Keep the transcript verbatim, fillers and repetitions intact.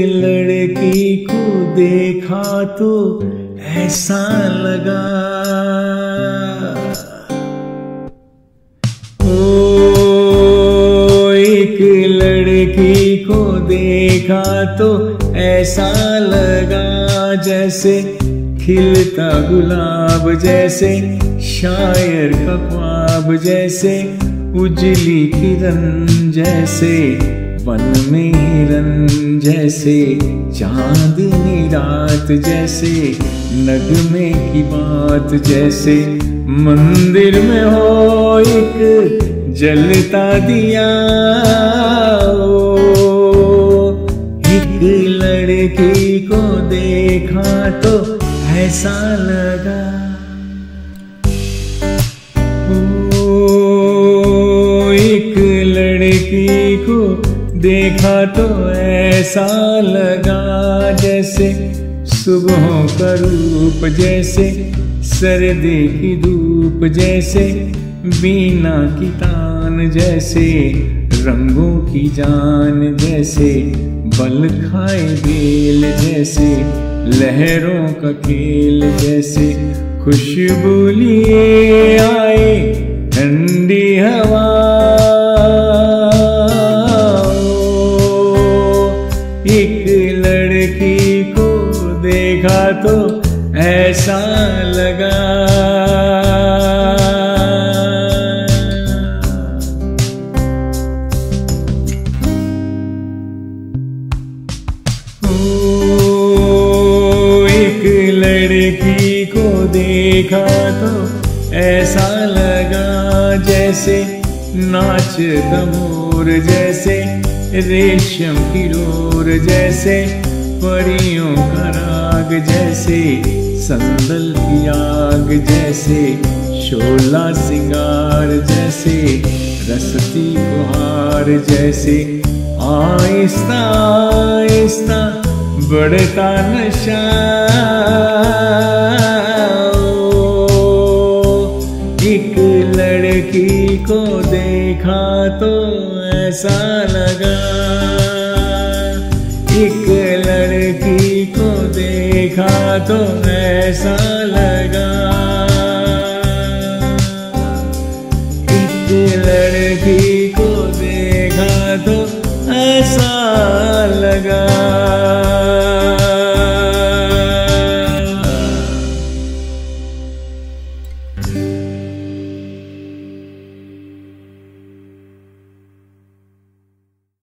लड़की को देखा तो ऐसा लगा, ओ एक लड़की को देखा तो ऐसा लगा जैसे खिलता गुलाब, जैसे शायर का ख्वाब, जैसे उजली किरण, जैसे वन में हिरन, जैसे चांदनी रात, जैसे नगमे की बात, जैसे मंदिर में हो एक जलता दिया। एक लड़की को देखा तो ऐसा लगा, ओ एक लड़की को देखा तो ऐसा लगा जैसे सुबहों का रूप, जैसे सर्दी की धूप, जैसे बीना की तान, जैसे रंगों की जान, जैसे बल खाए बेल, जैसे लहरों का खेल, जैसे खुशबू लिए आए ठंडी हवा। एक लड़की को देखा तो ऐसा लगा, लड़की को देखा तो ऐसा लगा जैसे नाचता मोर, जैसे रेशम की डोर, जैसे परियों का राग, जैसे संदल की आग, जैसे शोला सिंगार, जैसे रसती फुहार, जैसे आहिस्ता आहिस्ता बढ़ता नशा। एक लड़की को देखा तो ऐसा लगा, एक लड़की को देखा तो ऐसा लगा, एक लड़की को देखा तो ऐसा लगा।